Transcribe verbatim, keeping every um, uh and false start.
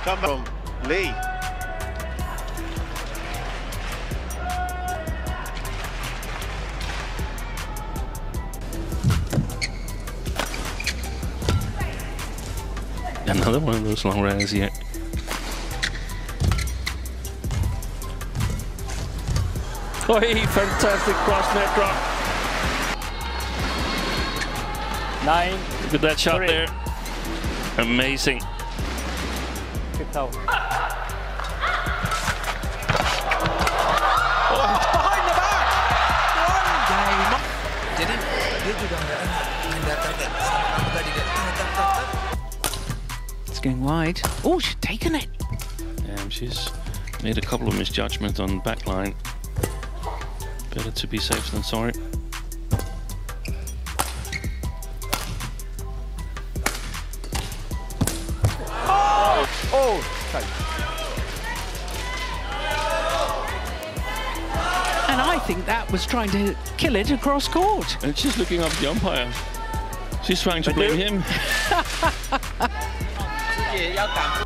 come from Lee. Another one of those long runs here. Oh, fantastic cross net drop. Nine. Look at that shot three. there. Amazing. Good toe. Behind the back! One game. Jadi dia juga nggak datang sama tadi dia. It's going wide. Oh, she's taken it. Um, she's made a couple of misjudgments on the back line. Better to be safe than sorry. Oh! Oh! Sorry. And I think that was trying to kill it across court. And she's looking up the umpire. She's trying to blame him.